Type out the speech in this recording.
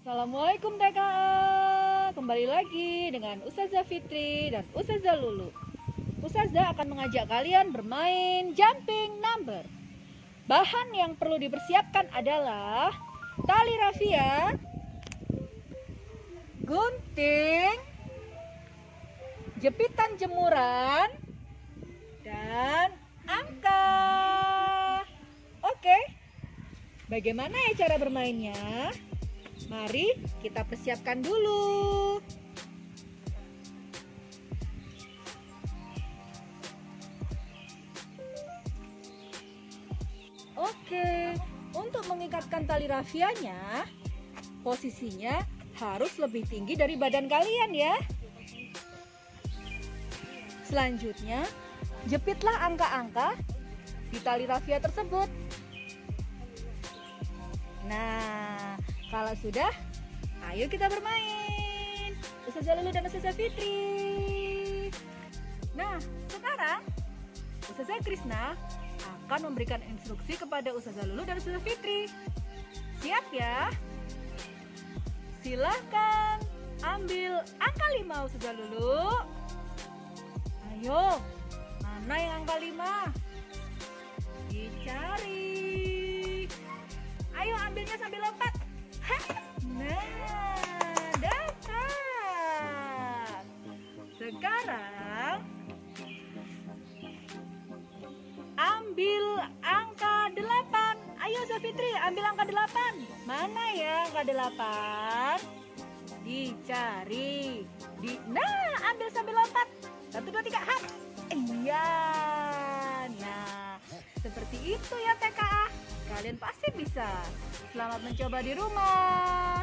Assalamualaikum TKA. Kembali lagi dengan Ustazah Fitri dan Ustazah Lulu. Ustazah akan mengajak kalian bermain jumping number. Bahan yang perlu dipersiapkan adalah tali rafia, gunting, jepitan jemuran, dan angka. Oke, bagaimana ya cara bermainnya? Mari kita persiapkan dulu. Oke, untuk mengikatkan tali rafianya, posisinya harus lebih tinggi dari badan kalian ya. Selanjutnya, jepitlah angka-angka di tali rafia tersebut. Nah, kalau sudah, ayo kita bermain. Ustazah Lulu dan Ustazah Fitri. Nah, sekarang Ustazah Krisna akan memberikan instruksi kepada Ustazah Lulu dan Ustazah Fitri. Siap ya? Silahkan ambil angka 5 Ustazah Lulu. Ayo, mana yang angka 5? Dicari. Ayo ambilnya sambil lompat. Nah, dapat. Sekarang ambil angka 8. Ayo Fitri, ambil angka 8. Mana ya angka 8? Dicari. Nah, ambil sambil lompat. 1, 2, 3, hap. Iya. Nah, seperti itu ya TKA. Kalian pasti bisa. Selamat mencoba di rumah.